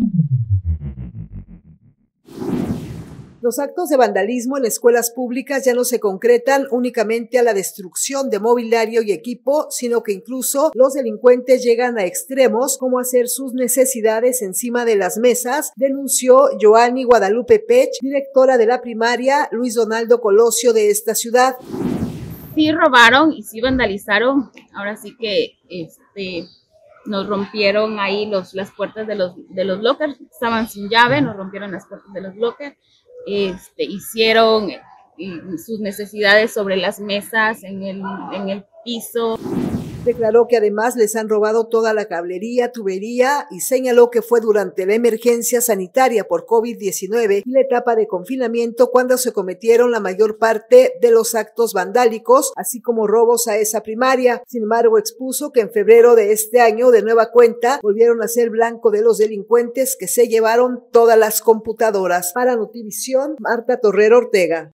Los actos de vandalismo en escuelas públicas ya no se concretan únicamente a la destrucción de mobiliario y equipo, sino que incluso los delincuentes llegan a extremos como hacer sus necesidades encima de las mesas, denunció Joanny Guadalupe Pech, directora de la primaria Luis Donaldo Colosio de esta ciudad. Sí robaron y sí vandalizaron, ahora sí que nos rompieron ahí las puertas de los lockers, estaban sin llave, nos rompieron las puertas de los lockers, hicieron sus necesidades sobre las mesas, en el piso. Declaró que además les han robado toda la cablería, tubería y señaló que fue durante la emergencia sanitaria por COVID-19 y la etapa de confinamiento cuando se cometieron la mayor parte de los actos vandálicos, así como robos a esa primaria. Sin embargo, expuso que en febrero de este año, de nueva cuenta, volvieron a ser blanco de los delincuentes que se llevaron todas las computadoras. Para Notivisión, Marta Torrero Ortega.